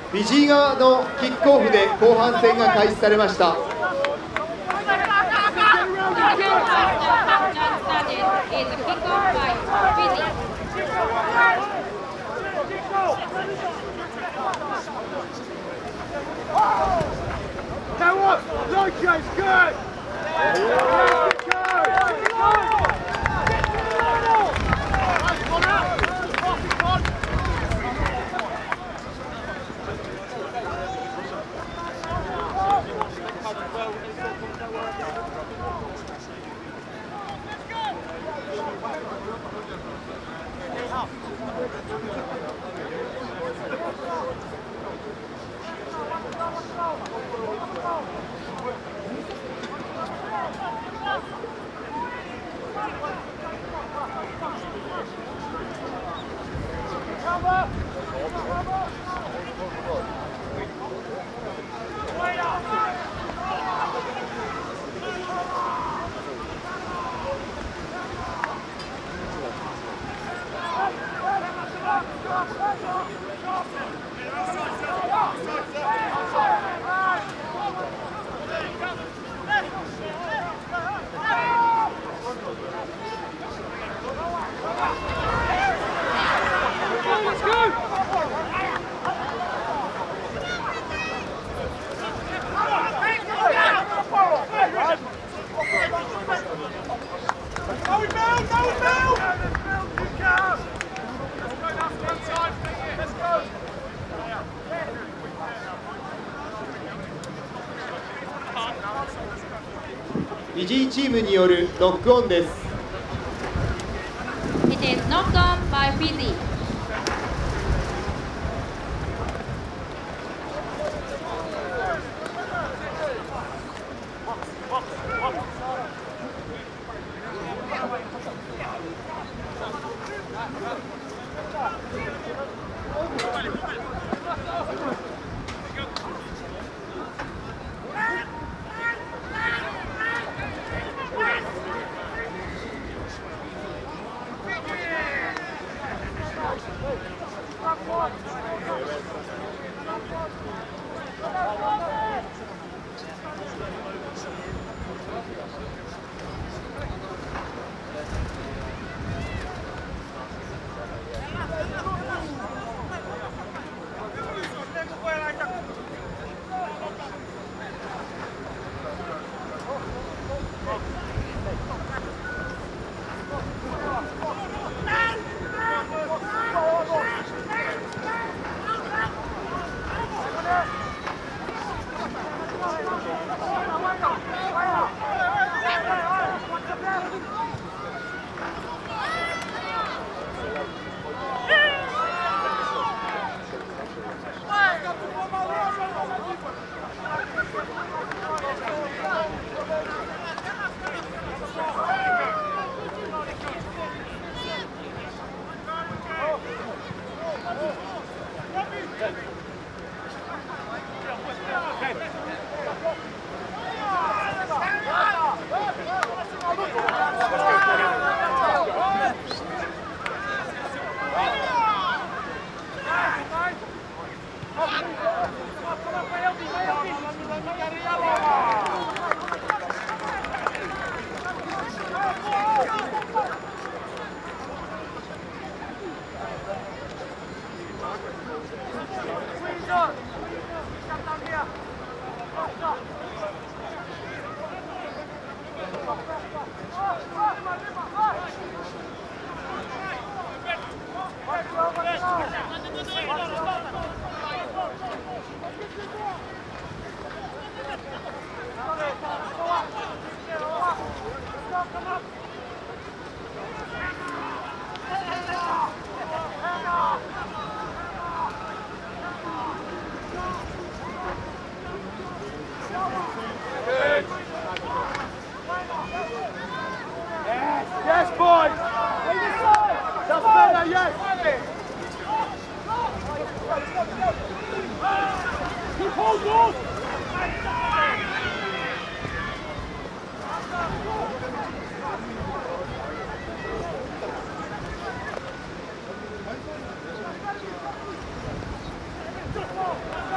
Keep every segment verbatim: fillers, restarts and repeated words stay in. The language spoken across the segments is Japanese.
フィジー側のキックオフで後半戦が開始されました。フィジーチームによるノックオンです。 It is knocked on by Fiji. Yes, boys! That's better, yes! Keep hold on! Come on!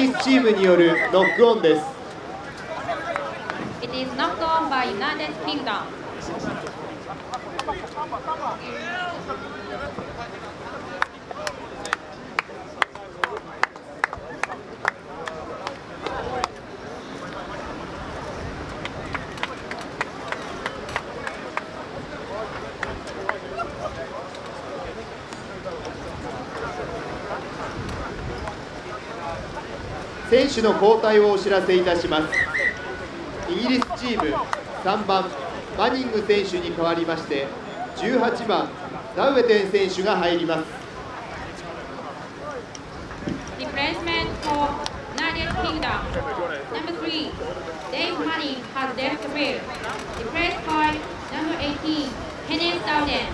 リスチームによるノックオンです。 It is knocked on by United Kingdom. 選手の交代をお知らせいたします。イギリスチームさんばんマニング選手に代わりましてじゅうはちばんダウエテン選手が入ります。 Replacement for United Kingdom. Number three, Dave Manning has left the field. Replaced by number eighteen, Kenneth Dowden.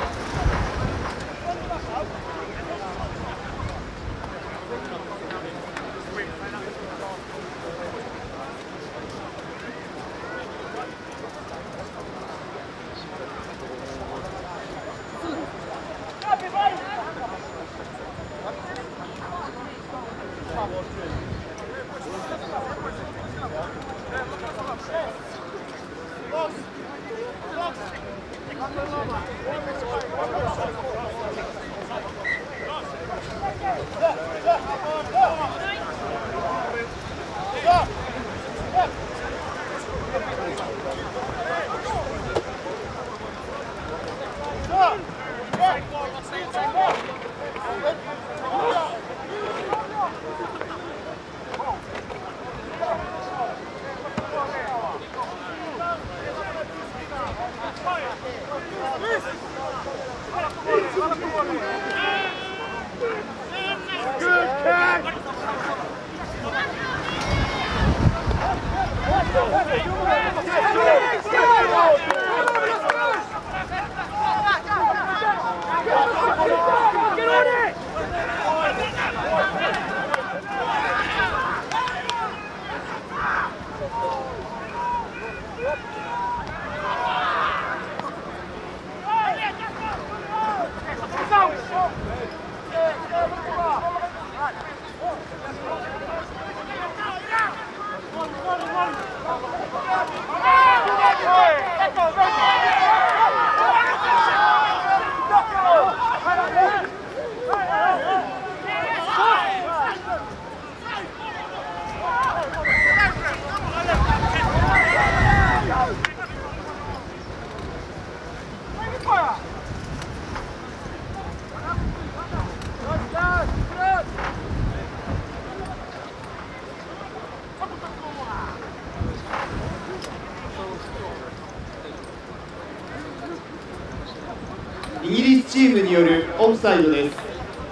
イギリスチームによるオフサイドです。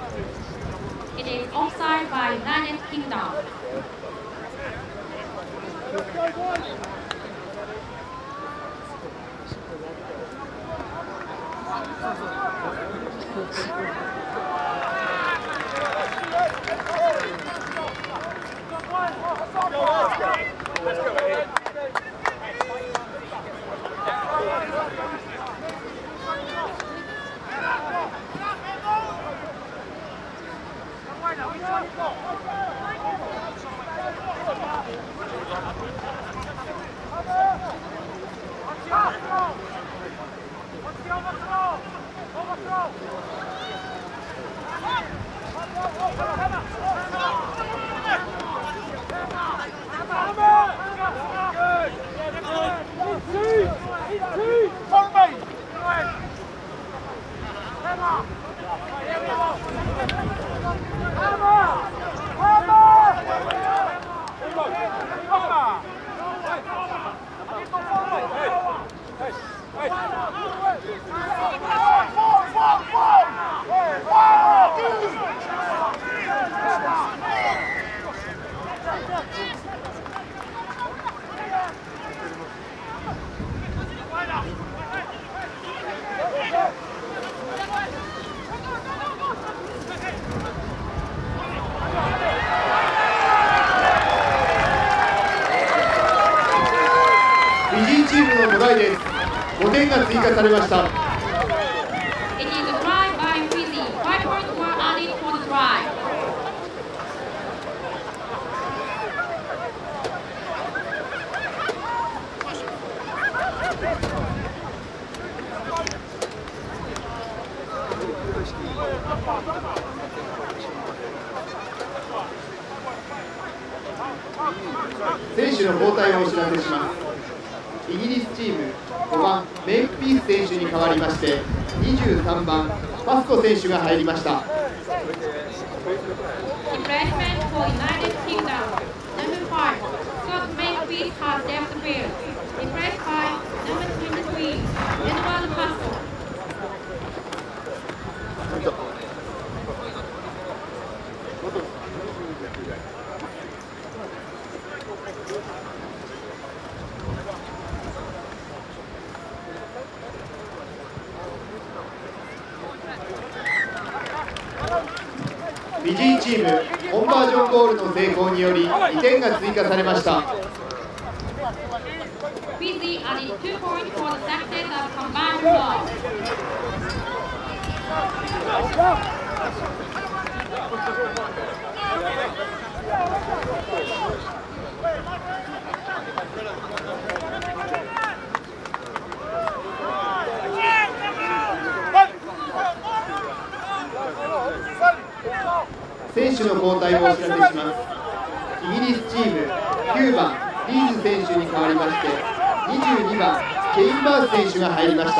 It is offside by United Kingdom. フィジーチームのトライです。ごてんが追加されました。 It is a try by Fiji. Five points were added for the try. 選手の交代をお知らせします。イギリスチームごばんメイクピース選手に代わりましてにじゅうさんばんパスコ選手が入りました。 Replacement for United Kingdom, number five, Scott Makepeace has left the field. Replaced by number twenty-three, Edward Pascoe. フィジーチームコンバージョンゴールの成功によりにてんが追加されました。 Fiji added two points for the success of combined goal. 選手の交代をお知らせします。イギリスチームきゅうばんリーズ選手に代わりましてにじゅうにばんケイン・バース選手が入りました。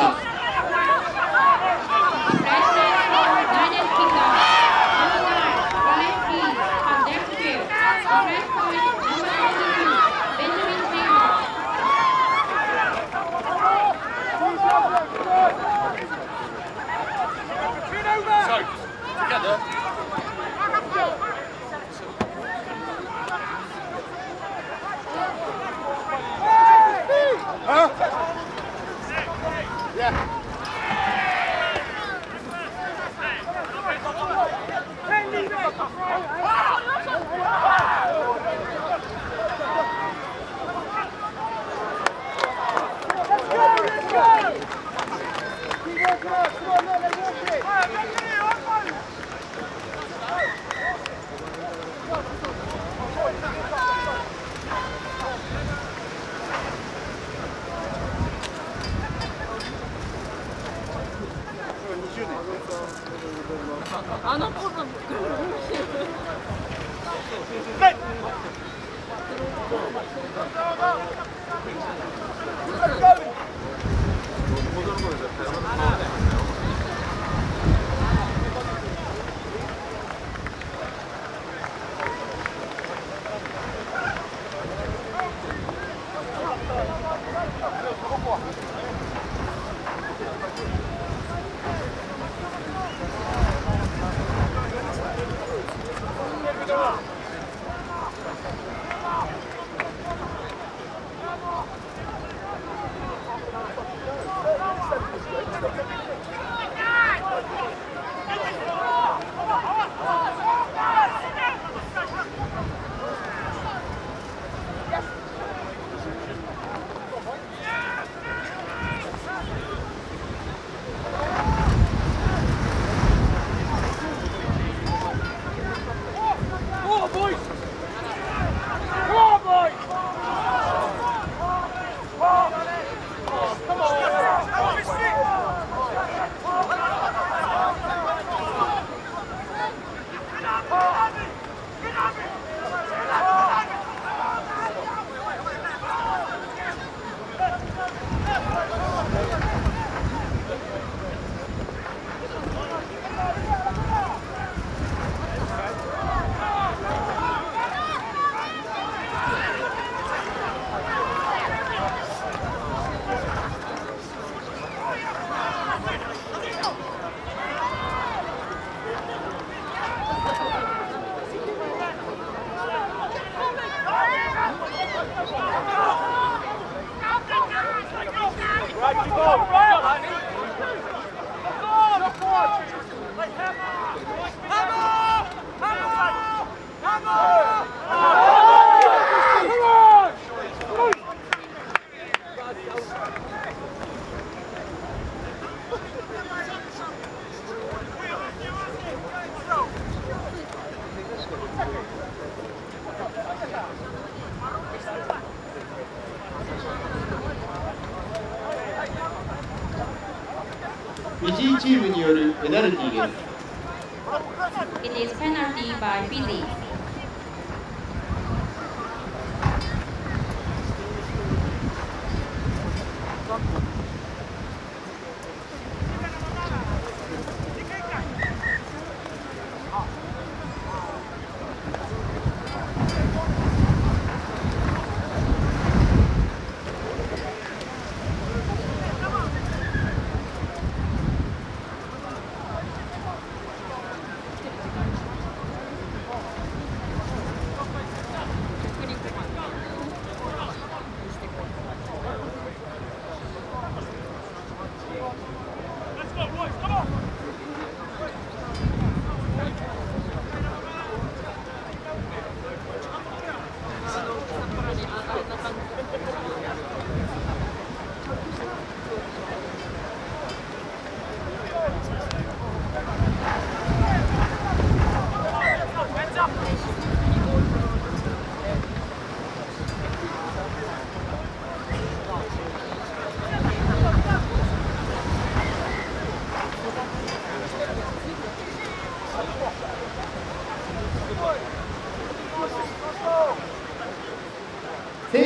あの子のフィジーチームによるペナルティーです。 It is penalty by Fiji.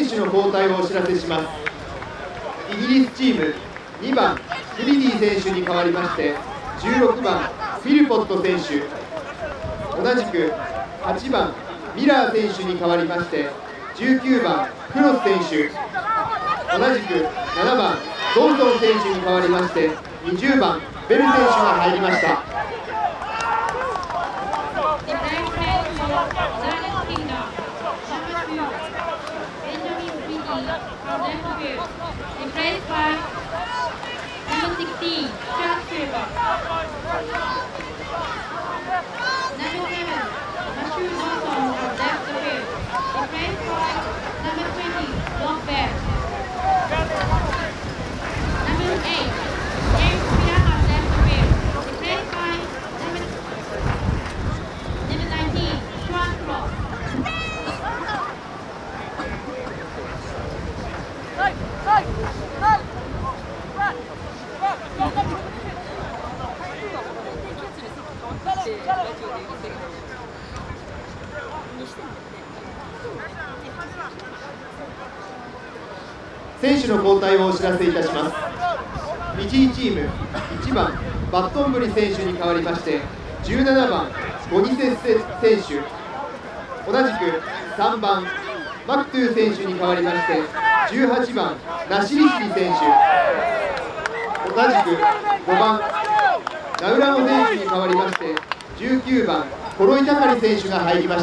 手の交代をお知らせします。イギリスチームにばんフリディ選手に代わりましてじゅうろくばんフィルポット選手、同じくはちばんミラー選手に代わりましてじゅうきゅうばんクロス選手、同じくななばんドンソン選手に代わりましてにじゅうばんベル選手が入りました。 Replaced by number sixteen, Charles Silver. Number seven, Matthew Johnson has left the field. Replaced by number twenty, Rob Bell. Number eight, James Miller has left the field. Replaced by number, number nineteen, Sean Cross. Hey! Hey! Hey! 選手の交代をお知らせいたします。フィジーチームいちばんバットンブリ選手に代わりましてじゅうななばんゴニセス選手、同じくさんばんマクトゥ選手に代わりましてじゅうはちばんナシリシリ選手、同じくごばんナウラモ選手に代わりましてじゅうきゅうばんコロイタカリ選手が入りました。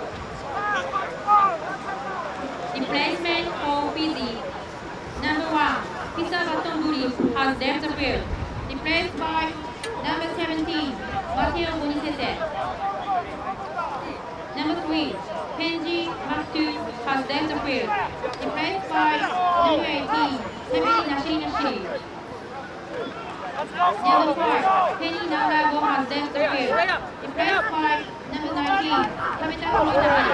Replacement for Fiji. Number one, Peter Batonburi has left the field. Replaced by number seventeen, Matteo Bonicese. Number three, Kenji Maktu has left the field. Replaced by number eighteen, Semeni Nashiri. Number five, Penny Naulago has left the field. Replaced by number nineteen, Kamita Koloitari.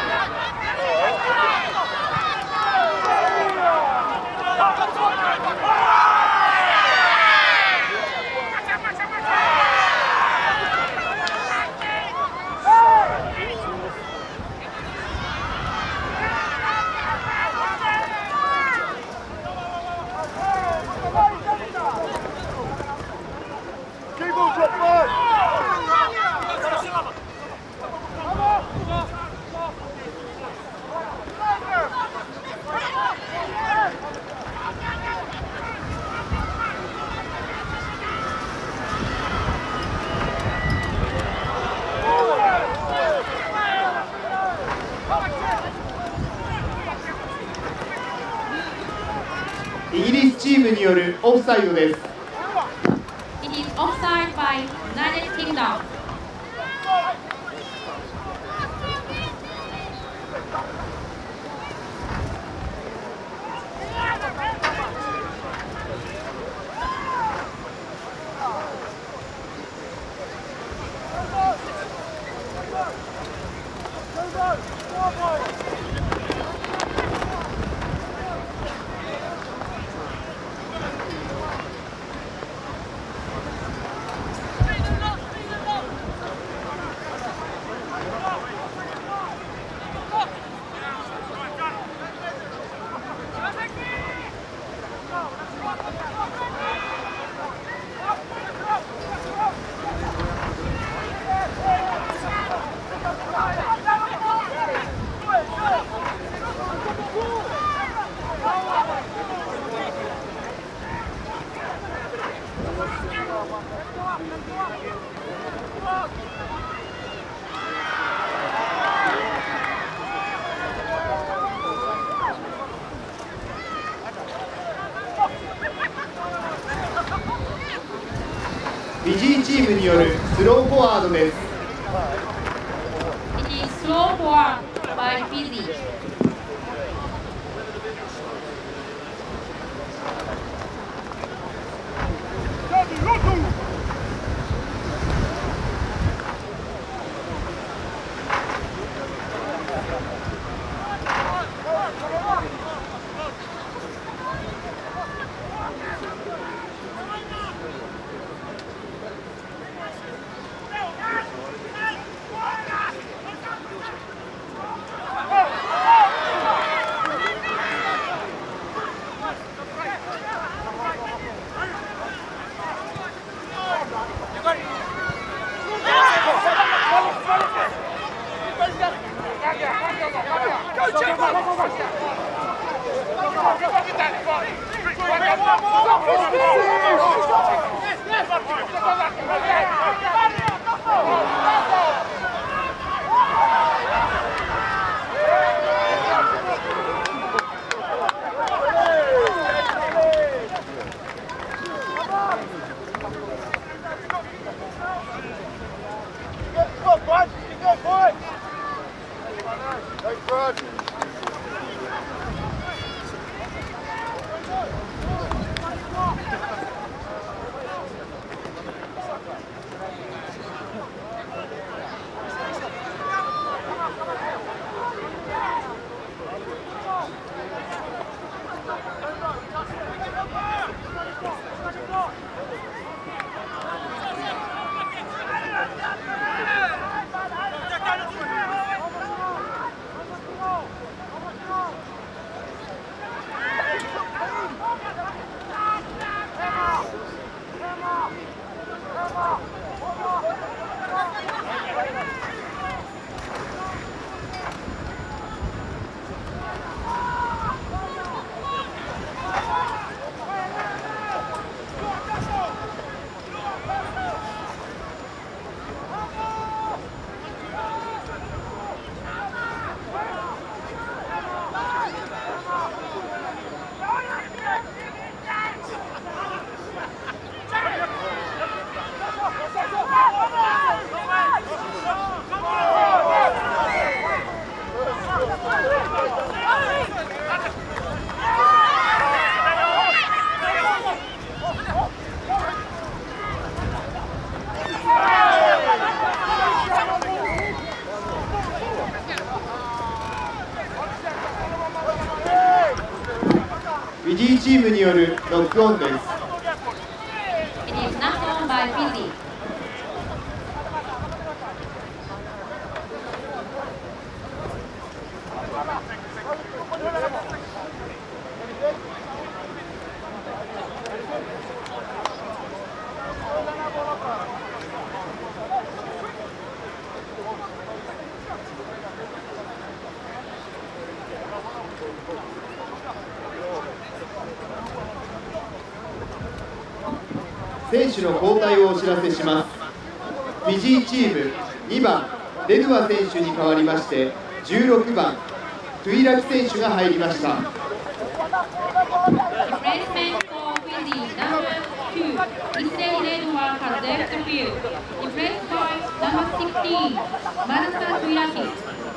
イギリスチームによるオフサイドです。 It is offside by United Kingdom. フィジーチームによるスローフォワードです。 It is slow forward by Fiji. フィジーチームによるノックオンです。 It is knocked on by Fiji. 選手の交代をお知らせします。フィジーチームにばんレドゥア選手に代わりましてじゅうろくばんトゥイラキ選手が入りました。 Replacement for Fiji number two. Israel Redwa has left the field. Replaced by number sixteen, Marta Tuilaki.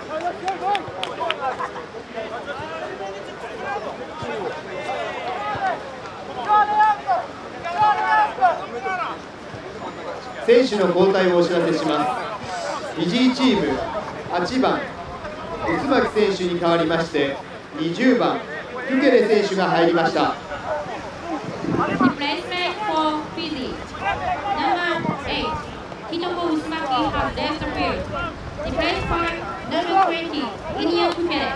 選手の交代をお知らせします。フィジーチームはちばんウスマキ選手に代わりましてにじゅうばんフケレ選手が入りました。 Replacement for Fiji number eight, Hitoko Usumaki has left the field. Replaced by number twenty, Inia Fukere.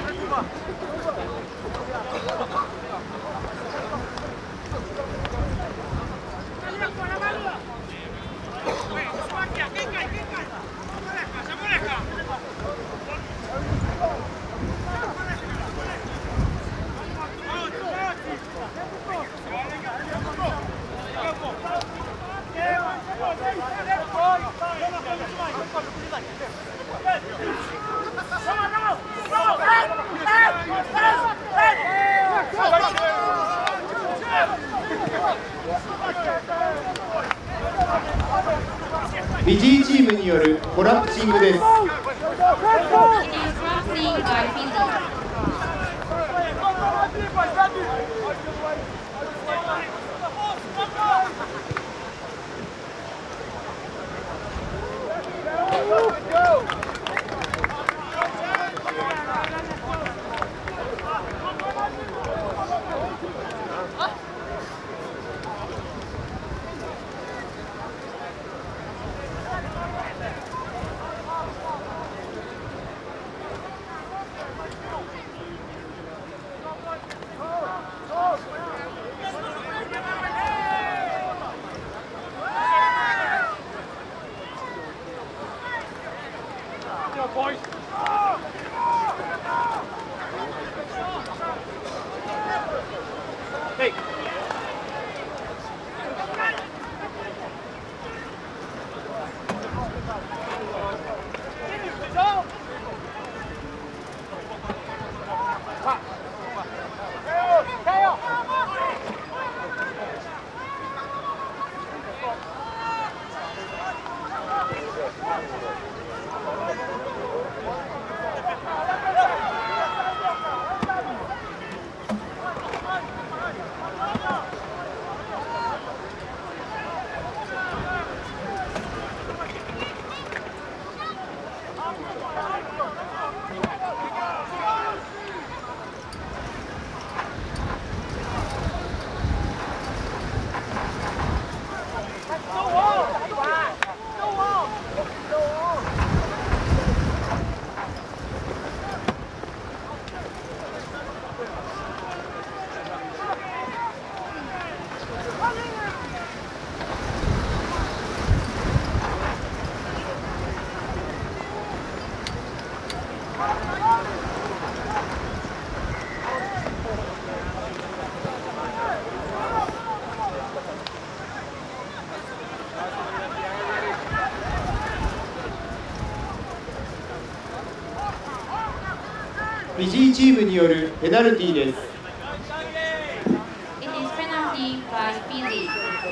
フィジーチームによるコラプシングです。 It is crossing by Fiji. フフィジーチームによるペナルティーです。 It is penalty by Fiji.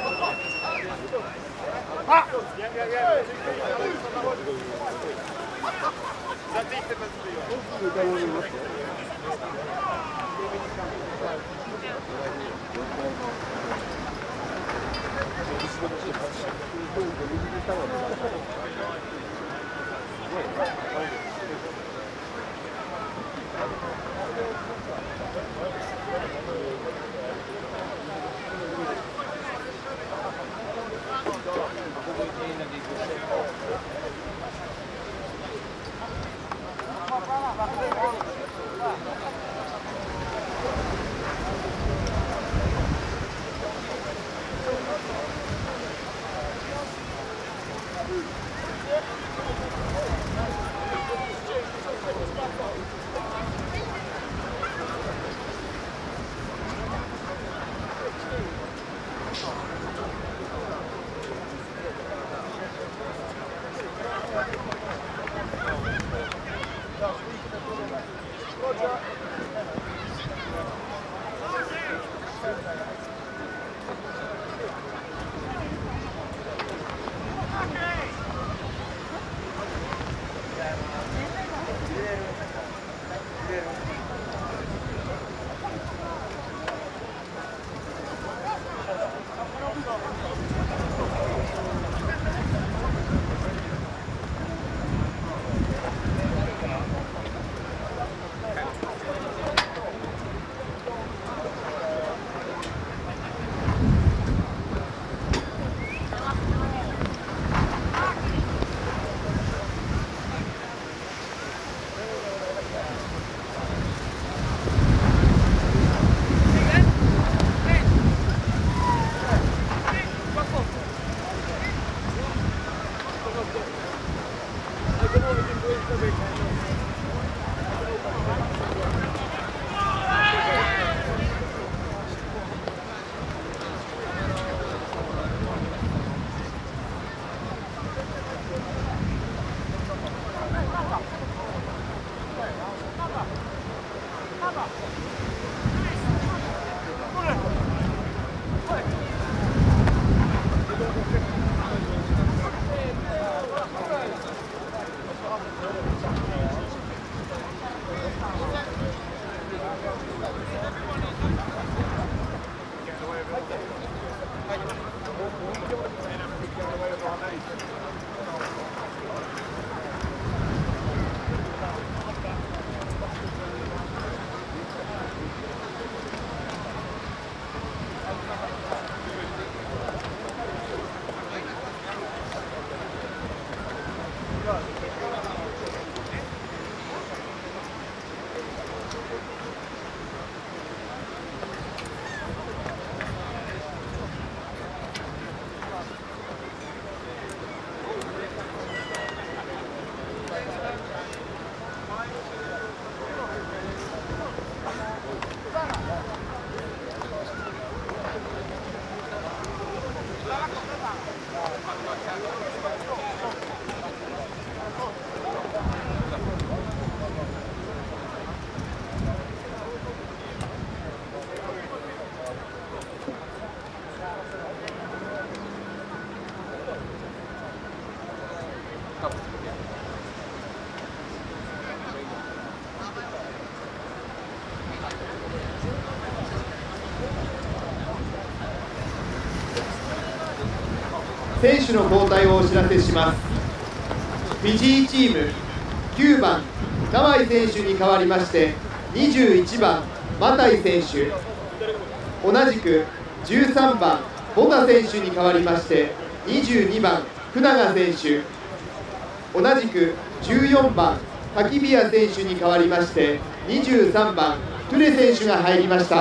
選手の交代をお知らせします。フィジーチームきゅうばん河合選手に代わりましてにじゅういちばんマタイ選手、同じくじゅうさんばんボタ選手に代わりましてにじゅうにばん福永選手、同じくじゅうよんばん滝宮選手に代わりましてにじゅうさんばんトゥレ選手が入りました。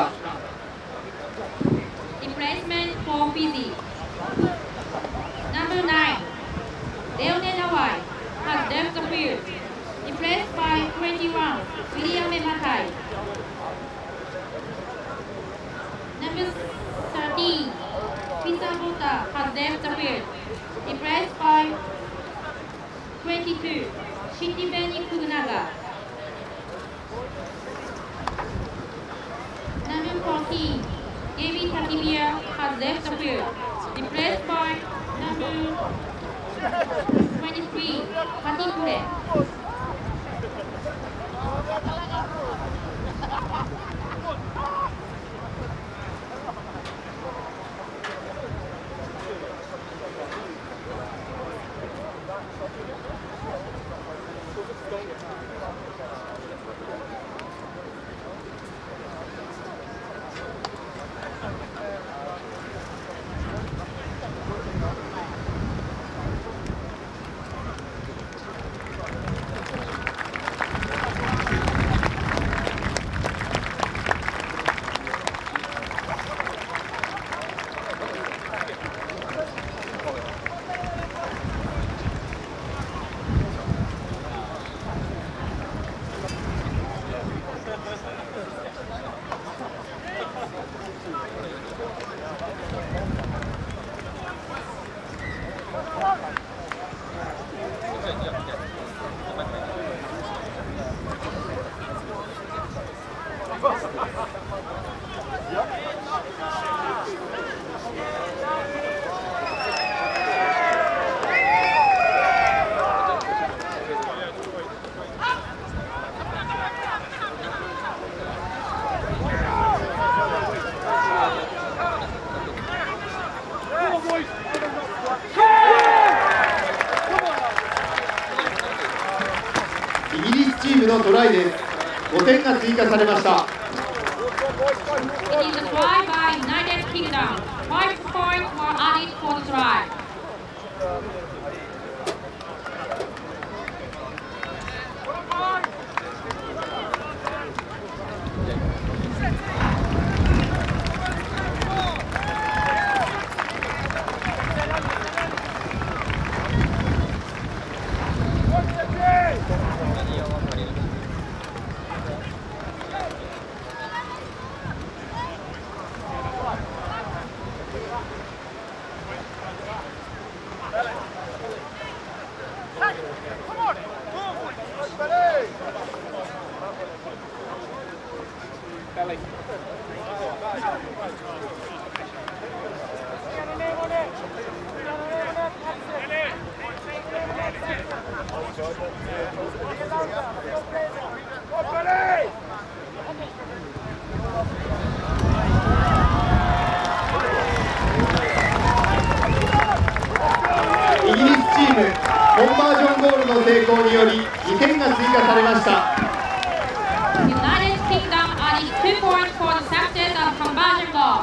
Replacement for Fiji. Number nine, Leonel Hawaii has left the field. replaced by twenty-one, William Matai. Number thirteen, Peter Bota has left the field, replaced by twenty-two, Shitibeni Fukunaga. Number fourteen, David Takibia has left the field, replaced by number twenty-three, Pati Kure. イギリスチームのトライです。ごてんが追加されました。 It is a try by United Kingdom. Five points were added for the try. イギリスチームコンバージョンゴールの成功によりにてんが追加されました。 United Kingdom added two points for the success of conversion goal.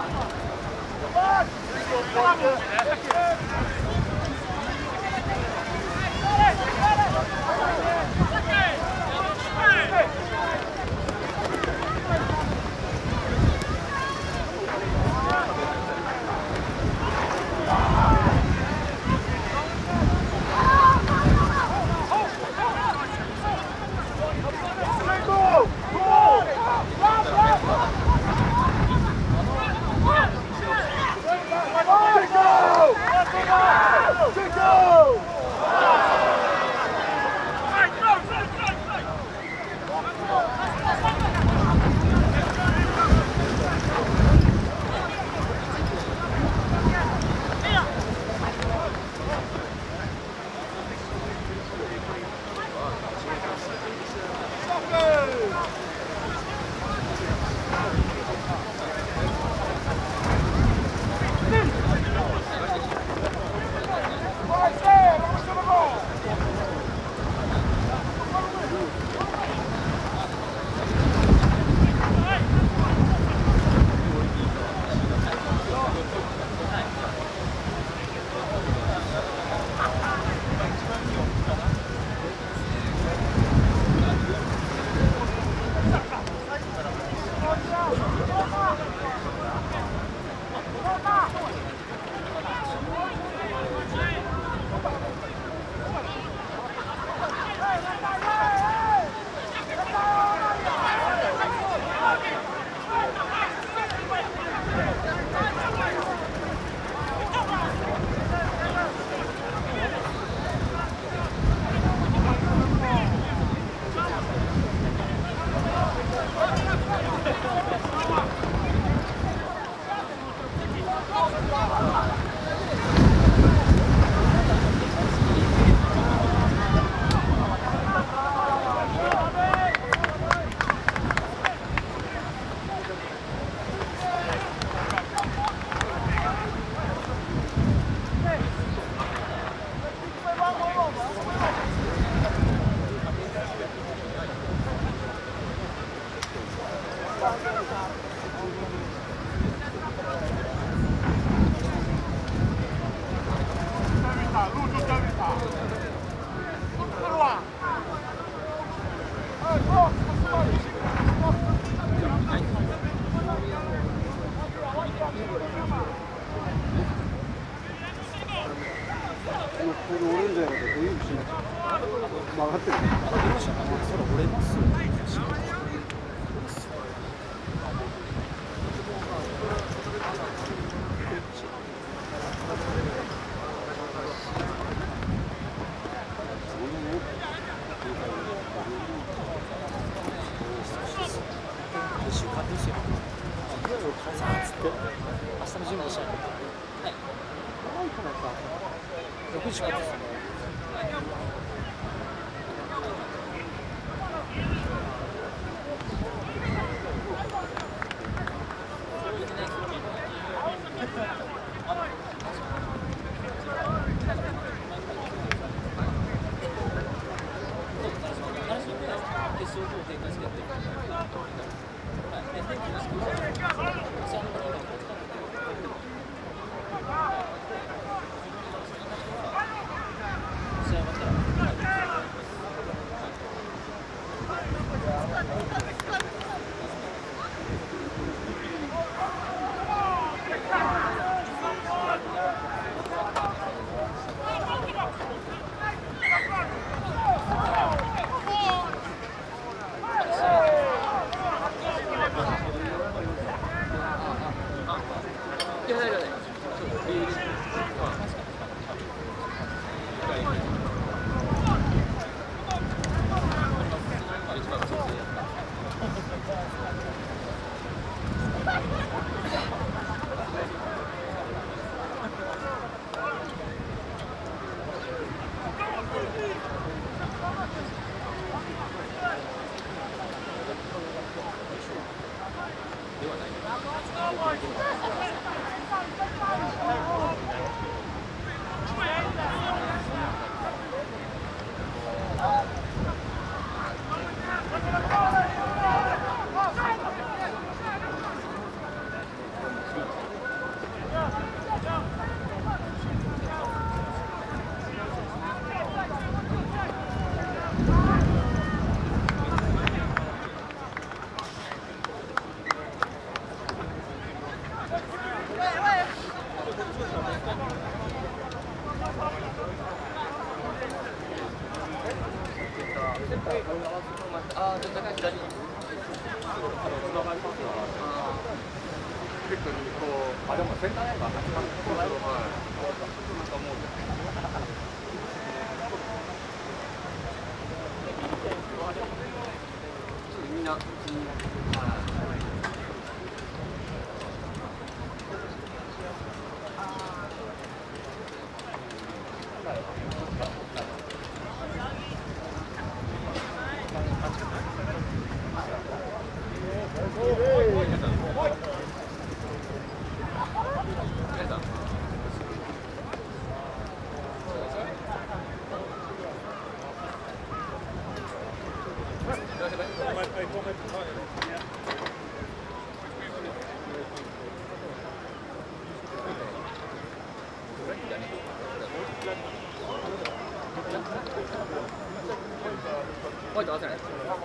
ホワイト合わせない。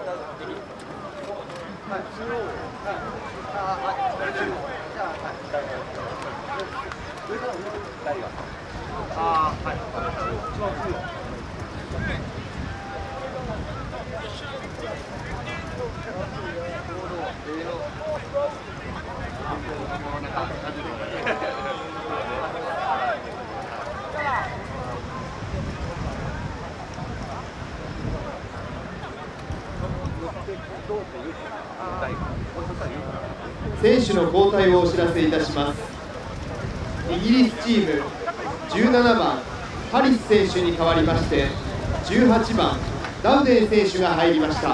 選手の交代をお知らせいたします。イギリスチームじゅうななばんハリス選手に代わりましてじゅうはちばんダウデン選手が入りました。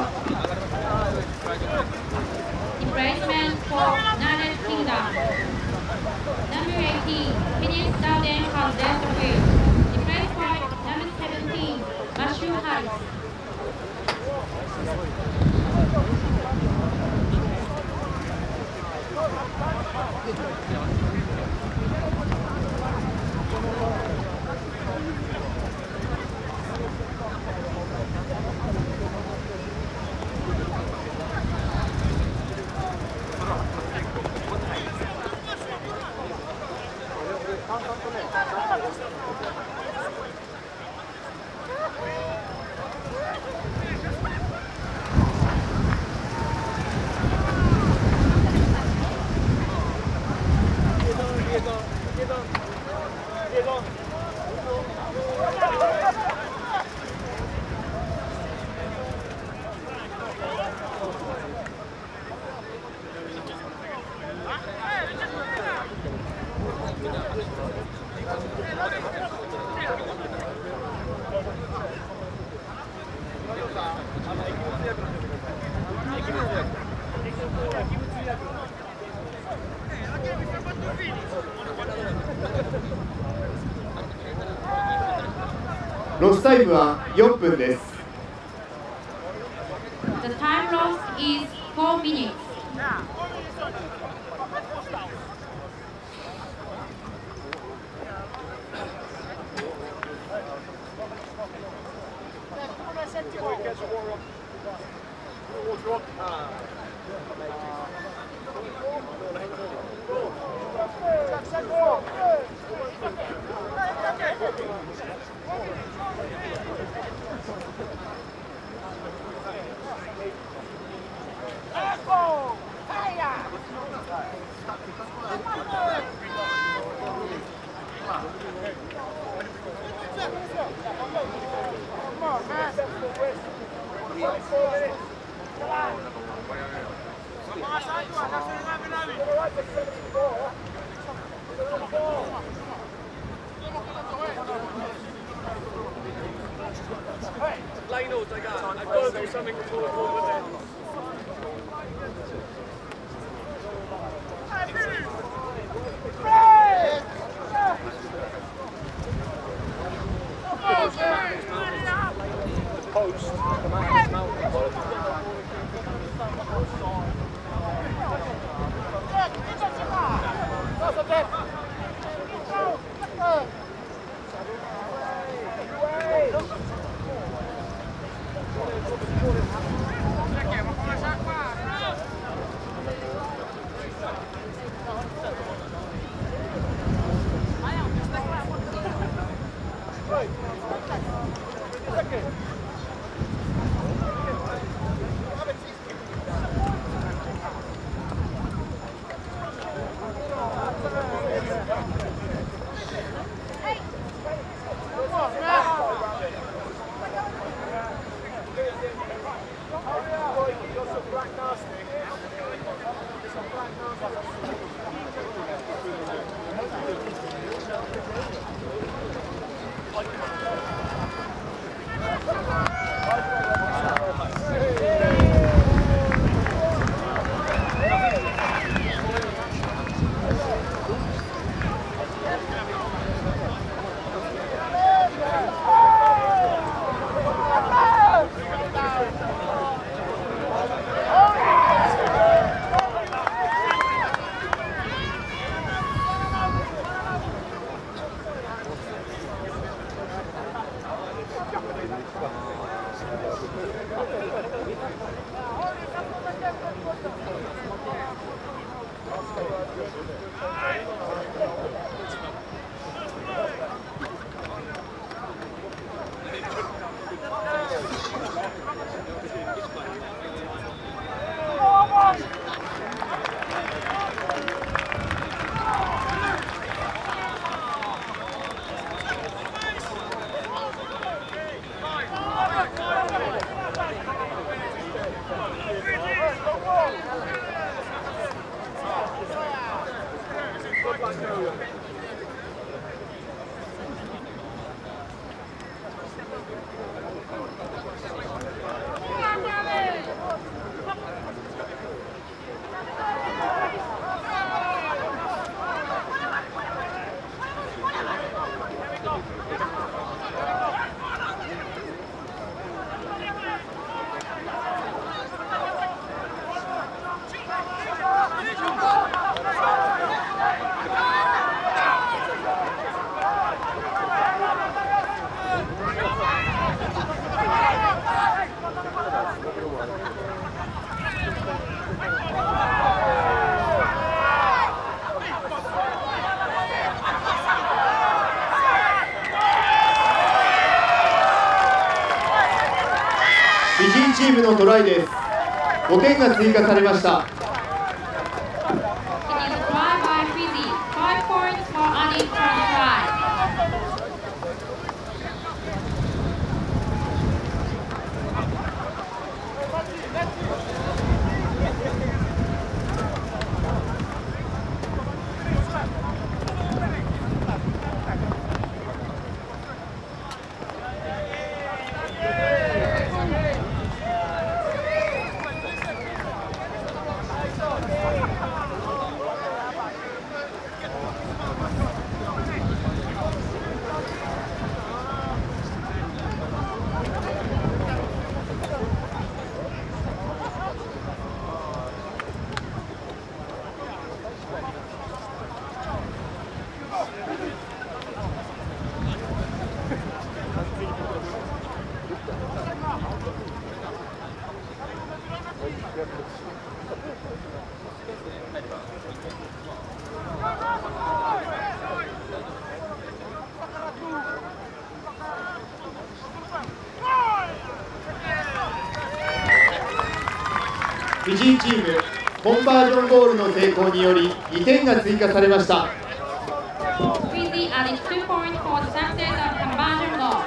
Replacement for United Kingdom. Number eighteen, Kenneth Dowden has left the field. Replaced by number seventeen, Matthew Harris. 選ロスタイムはよんぷんです。 The time lost is four minutes. イです。ごてんが追加されました。フィジーチーム、コンバージョンゴールの成功によりにてんが追加されました。 Fiji added two points for the success of conversion goal.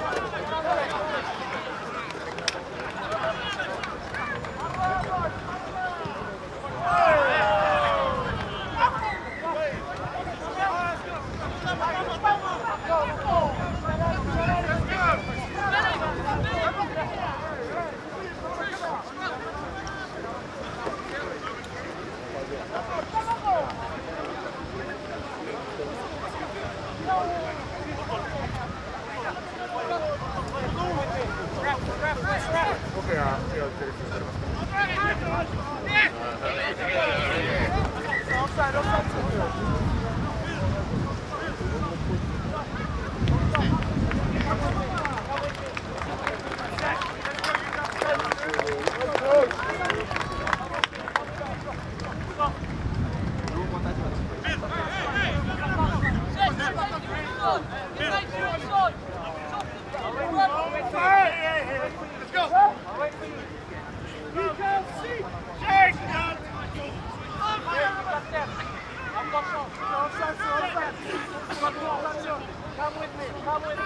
Come with me, come with me.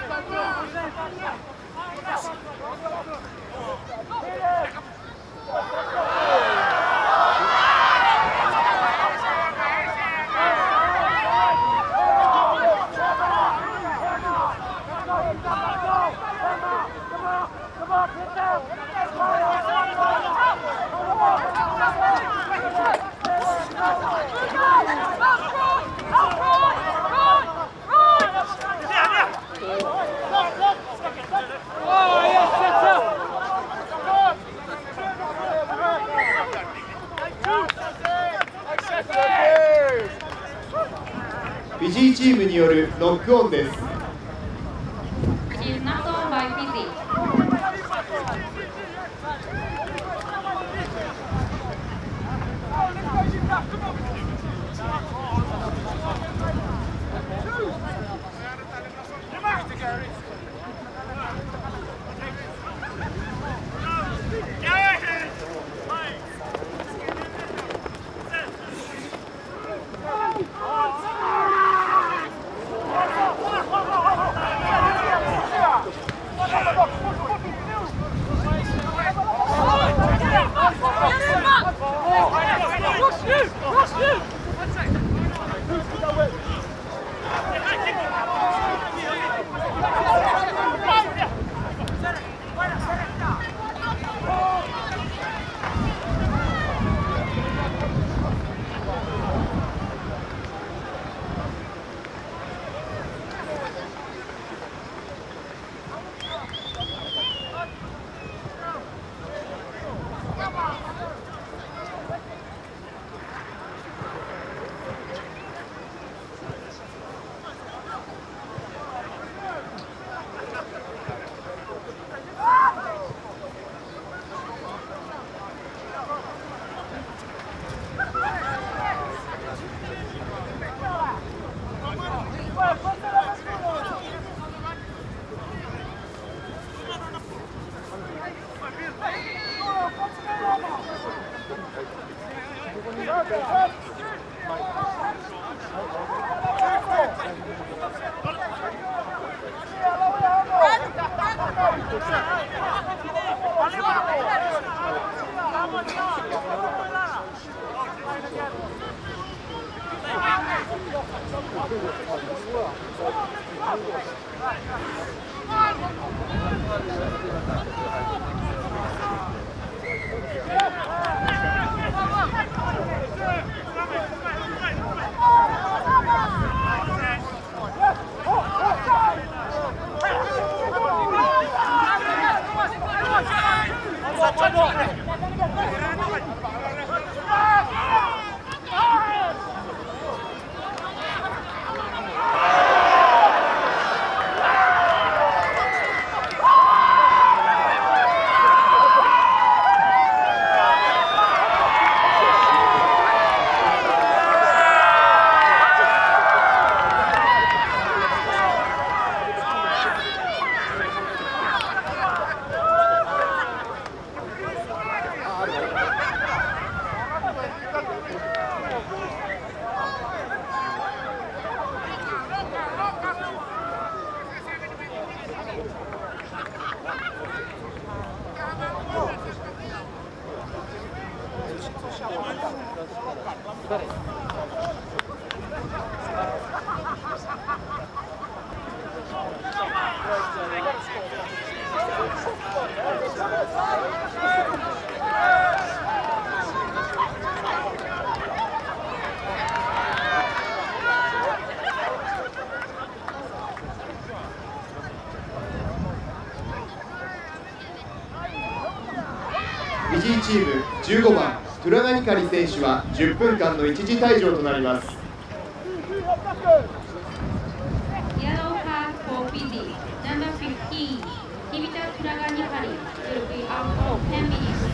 It フィジーチームによるノックオンです。 It is knocked on by Fiji. Come on! フィジーチームじゅうごばんトゥラガニカリ選手はじゅっぷんかんの一時退場となります。 Yellow card for Fiji, number fifteen, Tivita Turaganikari will be out for ten minutes.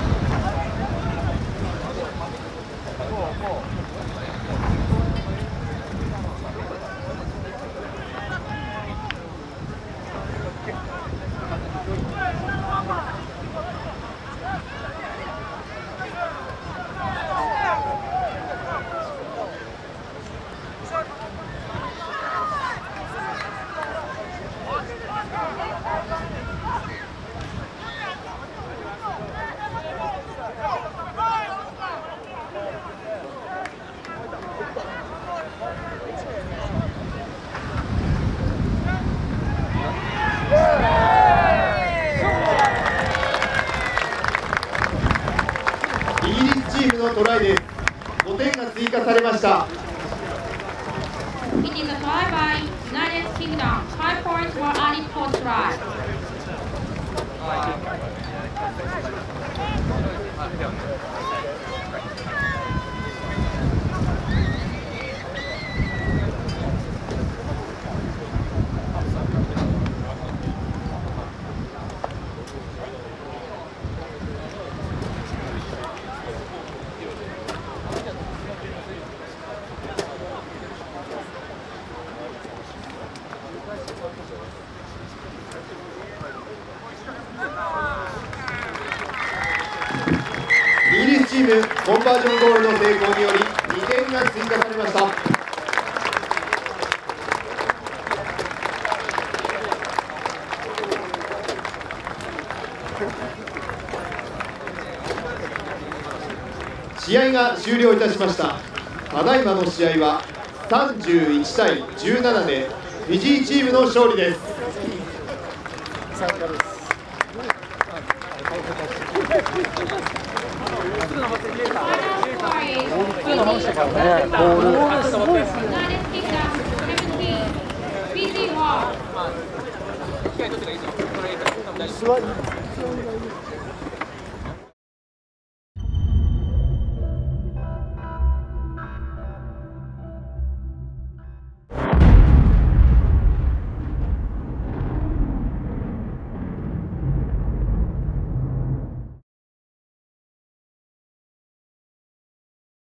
トライです。ごてんが追加されました。 It is a try by United Kingdom. Five points were added for try. チームコンバージョンゴールの成功によりにてんが追加されました。試合が終了いたしました。ただいまの試合はさんじゅういちたいじゅうななでフィジーチームの勝利です。 普通の話だからね、ボールすごいですね。 Fiji won.